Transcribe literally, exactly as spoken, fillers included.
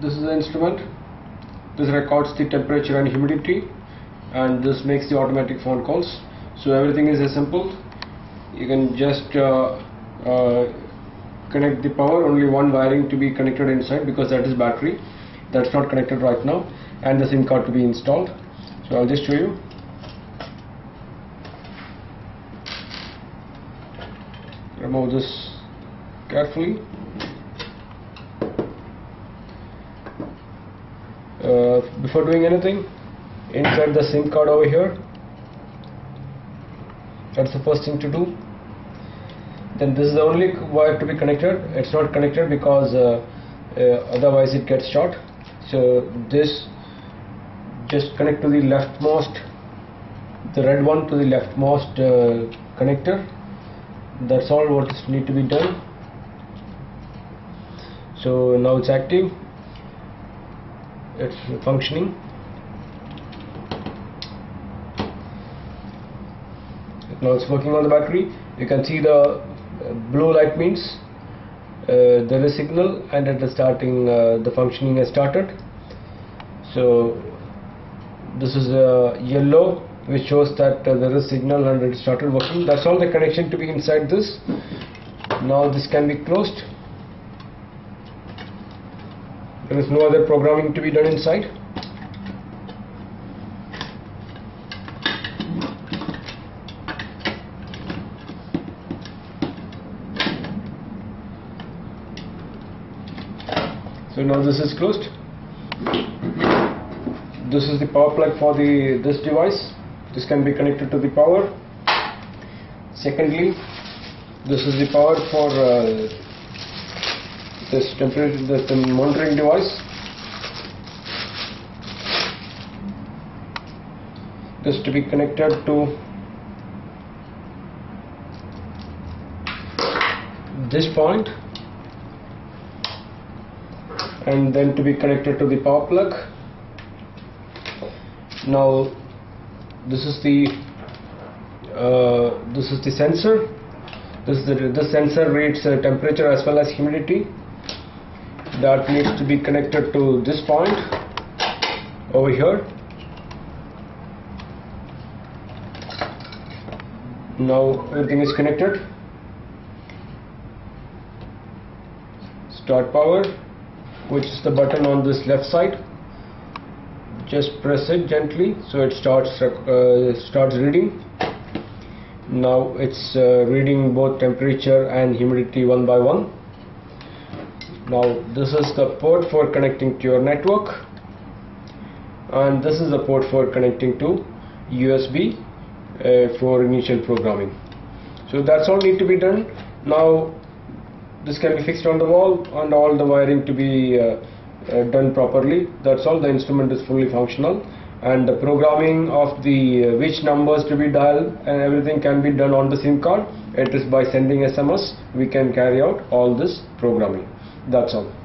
this is the instrument. This records the temperature and humidity, and this makes the automatic phone calls. So everything is as simple. You can just uh, uh, connect the power. Only one wiring to be connected inside, because that is battery. That's not connected right now, and the SIM card to be installed. So I'll just show you. Remove this carefully. Uh, before doing anything, insert the SIM card over here. That's the first thing to do. Then this is the only wire to be connected. It's not connected because uh, uh, otherwise it gets short. So this just connect to the leftmost, the red one to the leftmost uh, connector. That's all what is need to be done. So now it's active, it's functioning. Now it's working on the battery. You can see the blue light means uh, there is signal, and it is starting, uh, the functioning has started. So this is uh, yellow, which shows that uh, there is signal and it started working. That's all the connection to be inside this. Now this can be closed. There is no other programming to be done inside. So now this is closed. This is the power plug for the this device. This can be connected to the power. Secondly, this is the power for uh, this temperature, this the monitoring device. This to be connected to this point, and then to be connected to the power plug. Now this is the uh, this is the sensor. This is the, the sensor reads uh, temperature as well as humidity. That needs to be connected to this point over here. Now everything is connected. Start power, which is the button on this left side. Just press it gently, so it starts uh, starts reading. Now it's uh, reading both temperature and humidity one by one. Now this is the port for connecting to your network, and this is the port for connecting to U S B uh, for initial programming. So that's all need to be done. Now this can be fixed on the wall, and all the wiring to be uh, Uh, done properly. That's all. The instrument is fully functional, and the programming of the uh, which numbers to be dialed and everything can be done on the SIM card. It is by sending S M S we can carry out all this programming. That's all.